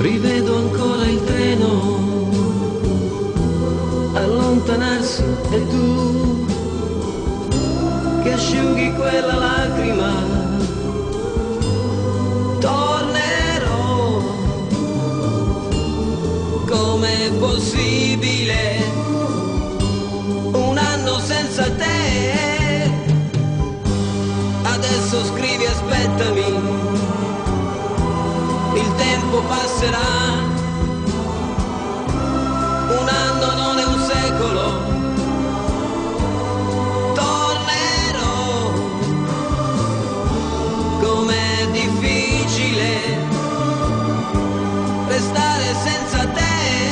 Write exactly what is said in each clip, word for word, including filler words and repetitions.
Rivedo ancora il treno allontanarsi e tu che asciughi quella lacrima. Tornerò, com'è possibile un anno senza te? Adesso scrivi aspettami, il tempo passerà, un anno non è un secolo. Tornerò, com'è difficile restare senza te.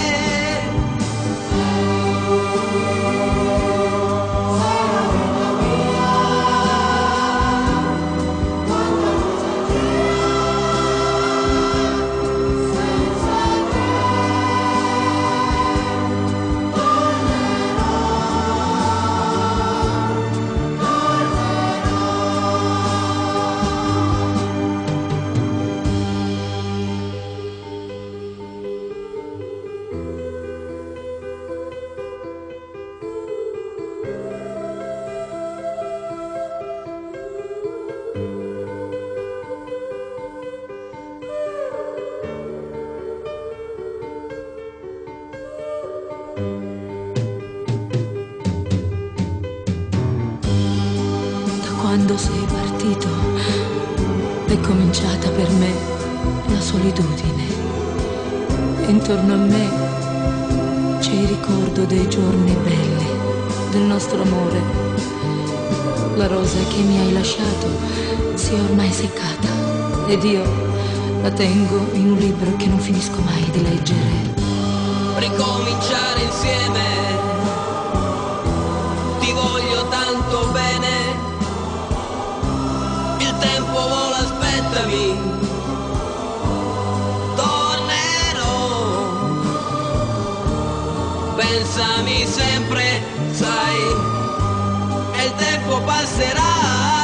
Quando sei partito è cominciata per me la solitudine. E intorno a me c'è il ricordo dei giorni belli, del nostro amore. La rosa che mi hai lasciato si è ormai seccata ed io la tengo in un libro che non finisco mai di leggere. Ricominciare insieme, ti voglio tanto bene. Il tempo vola, aspettami, tornerò. Pensami sempre, sai, e il tempo passerà.